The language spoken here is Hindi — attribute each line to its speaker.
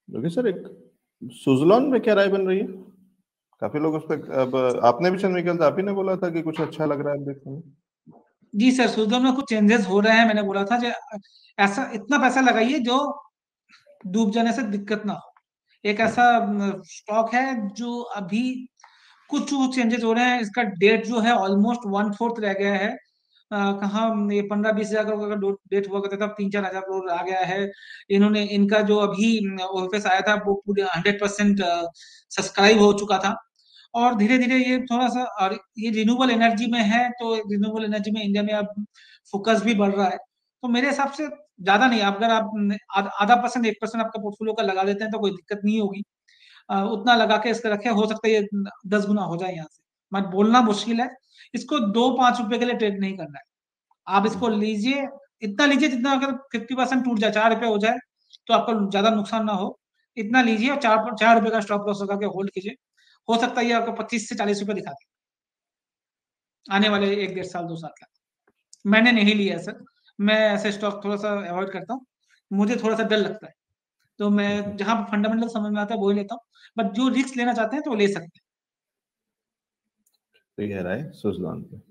Speaker 1: क्योंकि सर एक सुजलॉन में क्या राय बन रही है? काफी लोग उस पर, अब आपने भी चंद्रनिकल था, आप ही ने बोला था कि कुछ अच्छा लग रहा है देखने में।
Speaker 2: जी सर, सुजलॉन में कुछ चेंजेस हो रहे हैं। मैंने बोला था जो ऐसा इतना पैसा लगाइए जो डूब जाने से दिक्कत ना हो। एक ऐसा स्टॉक है जो अभी कुछ चेंजेस हो रहे हैं। इसका डेट जो है ऑलमोस्ट 1/4 रह गया है। कहाँ ये 15-20 हजार करोड़ का डेट हुआ करता था, 3-4 हजार करोड़ आ गया है। इन्होंने इनका जो अभी ओएफएस आया था वो पूरे 100% सब्सक्राइब हो चुका था। और धीरे धीरे ये थोड़ा सा, और ये रिन्यूएबल एनर्जी में है तो रिन्यूएबल एनर्जी में इंडिया में अब फोकस भी बढ़ रहा है। तो मेरे हिसाब से ज्यादा नहीं, अगर आप आधा परसेंट 1% आपका पोर्टफोलियो का लगा देते हैं तो कोई दिक्कत नहीं होगी। उतना लगा के इसका रखे, हो सकता है ये 10 गुना हो जाए यहाँ से। मैं बोलना मुश्किल है। इसको 2-5 रुपए के लिए ट्रेड नहीं करना है। आप इसको लीजिए, इतना लीजिए जितना, अगर 50% टूट जाए, 4 रुपए हो जाए तो आपको ज्यादा नुकसान ना हो। इतना लीजिए और 4 रुपए का स्टॉप लॉस लगा के होल्ड कीजिए। हो सकता है ये आपको 25 से 40 रुपए दिखा दे आने वाले 1-1.5 साल 2 साल का। मैंने नहीं लिया है सर। मैं ऐसे स्टॉक थोड़ा सा अवॉइड करता हूँ। मुझे थोड़ा सा डर लगता है। तो मैं जहां फंडामेंटल समझ में आता है वही लेता हूँ। बट जो रिस्क लेना चाहते हैं तो वो ले सकते हैं।
Speaker 1: तो ये है राय सुजलॉन पे।